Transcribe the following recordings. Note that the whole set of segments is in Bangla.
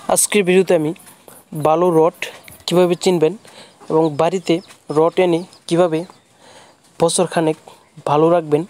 আজকের ভিডিওতে আমি বালু রড কীভাবে চিনবেন এবং বাড়িতে রড এনে কীভাবে বছরখানেক ভালো রাখবেন,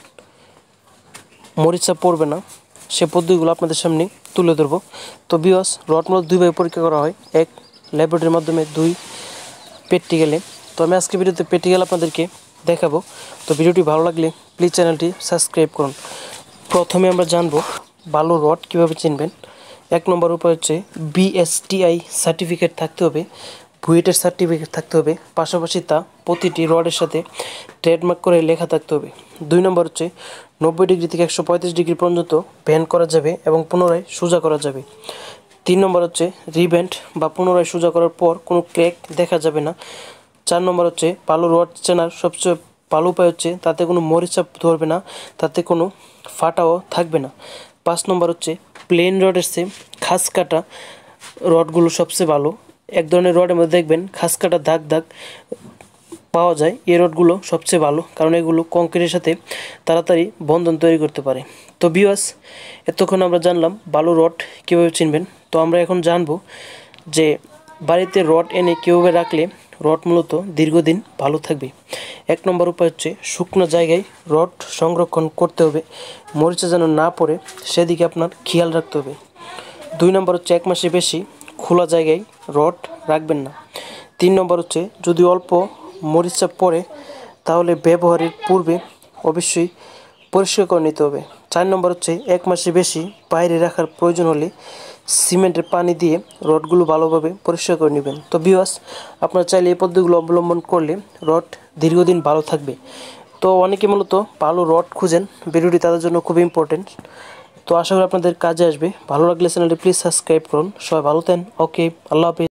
মরিচা পড়বে না, সে পদ্ধতিগুলো আপনাদের সামনে তুলে ধরব। তো ভিউয়ার্স, রড মূলত দুইভাবে পরীক্ষা করা হয়, এক ল্যাবরেটরির মাধ্যমে, দুই প্র্যাকটিক্যালে। তো আমি আজকের ভিডিওতে প্র্যাকটিক্যাল আপনাদেরকে দেখাবো। তো ভিডিওটি ভালো লাগলে প্লিজ চ্যানেলটি সাবস্ক্রাইব করুন। প্রথমে আমরা জানব বালু রড কীভাবে চিনবেন। এক নম্বর উপায় হচ্ছে বিএসটিআই সার্টিফিকেট থাকতে হবে, বুয়েটের সার্টিফিকেট থাকতে হবে, পাশাপাশি তা প্রতিটি রডের সাথে ট্রেডমার্ক করে লেখা থাকতে হবে। দুই নম্বর হচ্ছে 90 ডিগ্রি থেকে 135 ডিগ্রি পর্যন্ত ব্যান্ড করা যাবে এবং পুনরায় সোজা করা যাবে। তিন নম্বর হচ্ছে রিব্যান্ড বা পুনরায় সোজা করার পর কোনো ক্র্যাক দেখা যাবে না। চার নম্বর হচ্ছে বালু রড চেনার সবচেয়ে ভালো উপায় হচ্ছে তাতে কোনো মরিচা ধরবে না, তাতে কোনো ফাটাও থাকবে না। পাঁচ নম্বর হচ্ছে প্লেন রডের চেয়ে খাস কাটা রডগুলো সবচেয়ে ভালো। এক ধরনের রডের মধ্যে দেখবেন খাস কাটা দাগ দাগ পাওয়া যায়, এই রডগুলো সবচেয়ে ভালো, কারণ এগুলো কংক্রিটের সাথে তাড়াতাড়ি বন্ধন তৈরি করতে পারে। তো ভিউয়ার্স, এতক্ষণ আমরা জানলাম বালু রড কীভাবে চিনবেন। তো আমরা এখন জানবো যে বাড়িতে রড এনে কীভাবে রাখলে রড মূলত দীর্ঘদিন ভালো থাকবে। এক নম্বর উপায় হচ্ছে শুকনো জায়গায় রড সংরক্ষণ করতে হবে, মরিচা যেন না পড়ে সেদিকে আপনার খেয়াল রাখতে হবে। দুই নম্বর হচ্ছে 1 মাসের বেশি খোলা জায়গায় রড রাখবেন না। তিন নম্বর হচ্ছে যদি অল্প মরিচা পড়ে তাহলে ব্যবহারের পূর্বে অবশ্যই পরিষ্কার করে নিতে হবে। 4 নম্বর হচ্ছে 1 মাসের বেশি বাইরে রাখার প্রয়োজন হলে সিমেন্টের পানি দিয়ে রডগুলো ভালোভাবে পরিষ্কার করে নেবেন। তো ভিউয়ার্স, আপনারা চাইলে এই পদ্ধতিগুলো অবলম্বন করলে রড দীর্ঘদিন ভালো থাকবে। তো অনেকে মূলত ভালো রড খুঁজেন, ভিডিওটি তাদের জন্য খুব ইম্পর্টেন্ট। তো আশা করি আপনাদের কাজে আসবে। ভালো লাগলে চ্যানেলটি প্লিজ সাবস্ক্রাইব করুন। সবাই ভালো থাকেন। ওকে, আল্লাহ হাফেজ।